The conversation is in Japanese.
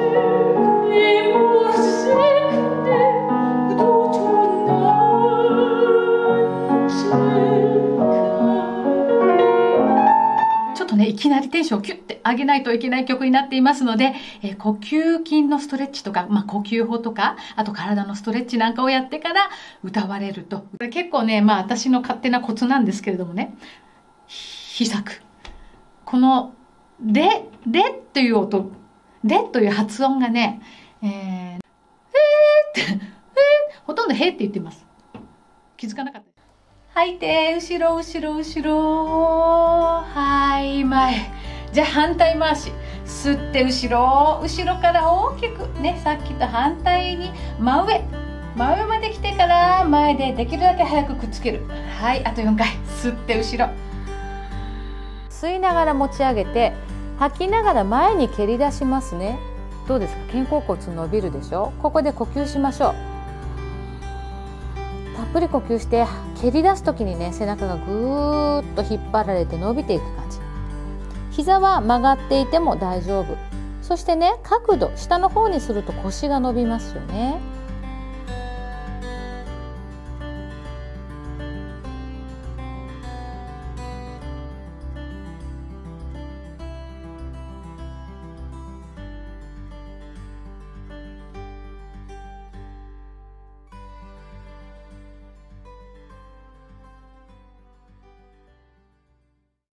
ちょっとね、いきなりテンションをキュッて上げないといけない曲になっていますので、呼吸筋のストレッチとか、呼吸法とか、あと体のストレッチなんかをやってから歌われると。結構ね、私の勝手なコツなんですけれどもね、秘策。この、でという音、でという発音がね、ほとんどへって言ってます。気づかなかった。吐いて、後ろ、後ろ、後ろ。はい、前。じゃあ反対回し。吸って後ろ、後ろから大きく。ね、さっきと反対に真上。真上まで来てから前でできるだけ早くくっつける。はい、あと4回。吸って後ろ。 吸いながら持ち上げて、吐きながら前に蹴り出しますね。どうですか？肩甲骨伸びるでしょ？ここで呼吸しましょう。たっぷり呼吸して、蹴り出す時にね、背中がぐーっと引っ張られて伸びていく感じ。膝は曲がっていても大丈夫。そしてね、角度下の方にすると腰が伸びますよね。